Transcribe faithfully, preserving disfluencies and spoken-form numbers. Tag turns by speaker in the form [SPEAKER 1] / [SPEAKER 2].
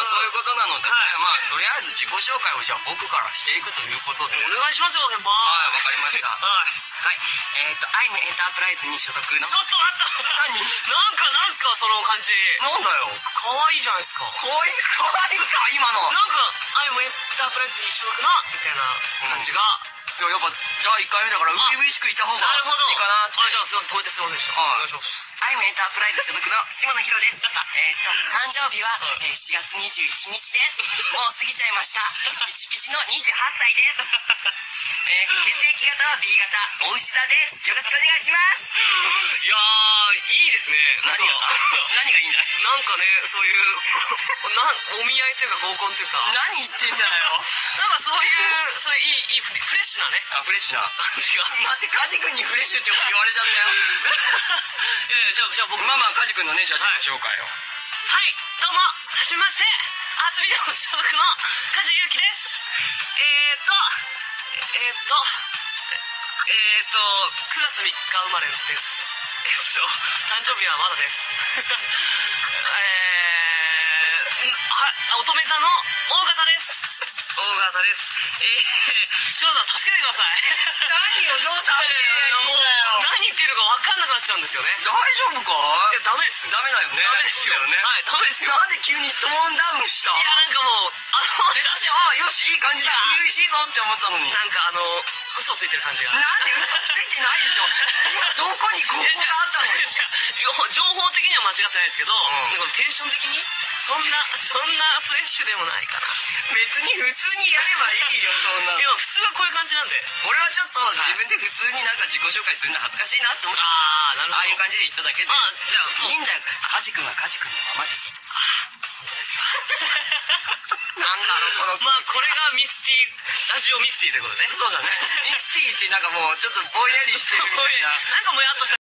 [SPEAKER 1] あそういうことなので、まあとりあえず自己紹介をじゃあ僕からしていくということで
[SPEAKER 2] お願いしますよ先輩。
[SPEAKER 1] はい、わかりました。
[SPEAKER 2] はい
[SPEAKER 1] はい、えっとアイムエンタープライズに所属の。
[SPEAKER 2] ちょっと待った何なんかなんすかその感じ。
[SPEAKER 1] なんだよ、
[SPEAKER 2] 可愛いじゃないですか。
[SPEAKER 1] かわいいかわいいか今の。
[SPEAKER 2] なんかアイムエンタープライズに所属のみたいな感じが、
[SPEAKER 1] いややっぱじゃあいっかいめだから初々しくいった方がいい
[SPEAKER 2] なるほど
[SPEAKER 1] かなって。
[SPEAKER 2] あ、じゃあすいません、止めてすいませんでした。お願いします。
[SPEAKER 1] アイムエンタープライズ所属の下野紘です。えっと誕生日は、えー、しがつにじゅういちにちです。もう過ぎちゃいました。ピチピチのにじゅうはっさいです。えー、血液型は ビー 型お牛座です。よろしくお願いします。
[SPEAKER 2] いやーいいですね。
[SPEAKER 1] 何が何がいいんだい。
[SPEAKER 2] なんかね、そういうなお見合いというか合コンというか、
[SPEAKER 1] 何言ってんだよ。
[SPEAKER 2] なんかそういうそういういいいいフレフレッシュなね
[SPEAKER 1] あ、フレッシュな。
[SPEAKER 2] 感じが。
[SPEAKER 1] 待って、カジ君にフレッシュって言われちゃったよ。
[SPEAKER 2] いやいや、じゃあじゃあ僕
[SPEAKER 1] まあまあカジ君のね、じゃあ自己紹介を。
[SPEAKER 2] はい、どうもはじめまして、アーツビデオ所属の梶裕貴です。えーっとえーっとえーっとくがつみっか生まれです。えっと誕生日はまだです。えー、は乙女座の大型です。大型です。えー、翔さん助けてください。
[SPEAKER 1] 何をどう助けてやるんだよ。
[SPEAKER 2] 何言ってるか分かんなくなっちゃうんですよね。
[SPEAKER 1] 大丈夫か。
[SPEAKER 2] いやダメです。
[SPEAKER 1] ダメだよね。
[SPEAKER 2] ダメですよね。はい、ダメですよ。
[SPEAKER 1] なんで急にトーンダウンした。
[SPEAKER 2] いやなんかもうあの
[SPEAKER 1] 私ああよしいい感じだ、初々しいぞって思ったのに、
[SPEAKER 2] なんかあの嘘ついてる感じが。
[SPEAKER 1] なんで嘘ついてないでしょ。今どこにここがあったのよ。
[SPEAKER 2] 情報情報的には間違ってないですけど、
[SPEAKER 1] うん、
[SPEAKER 2] なんかテンション的にそんなそんなフレッシュでもないかな。
[SPEAKER 1] 別に普通にやればいいよそんな。
[SPEAKER 2] いや普通はこういう感じなんで。
[SPEAKER 1] 俺はちょっと自分で普通になんか自己紹介するの恥ずかしいなって思って、
[SPEAKER 2] ああなるほど、
[SPEAKER 1] ああいう感じで言っただけで。
[SPEAKER 2] あじゃあもう
[SPEAKER 1] いいんだよ、カジ君はカジ君のままでいい。
[SPEAKER 2] 本当ですよ。
[SPEAKER 1] なんだろうこの
[SPEAKER 2] まあこれがミスティラジオミスティということでね。
[SPEAKER 1] そうだね。ミスティってなんかもうちょっとぼんやりしてるみたいな。
[SPEAKER 2] なんかもやっとした